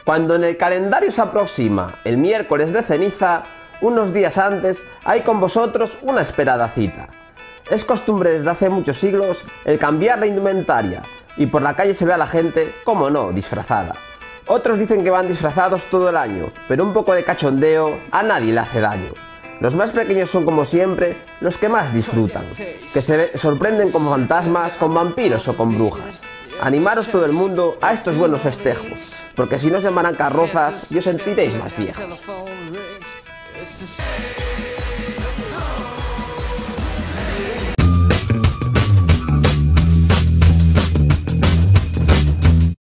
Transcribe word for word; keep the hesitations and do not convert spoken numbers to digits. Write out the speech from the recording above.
Cuando en el calendario se aproxima el miércoles de ceniza, unos días antes hay con vosotros una esperada cita. Es costumbre desde hace muchos siglos el cambiar la indumentaria y por la calle se ve a la gente, como no, disfrazada. Otros dicen que van disfrazados todo el año, pero un poco de cachondeo a nadie le hace daño. Los más pequeños son, como siempre, los que más disfrutan, que se sorprenden como fantasmas, con vampiros o con brujas. Animaros todo el mundo a estos buenos festejos, porque si no se llamarán carrozas y os sentiréis más viejos.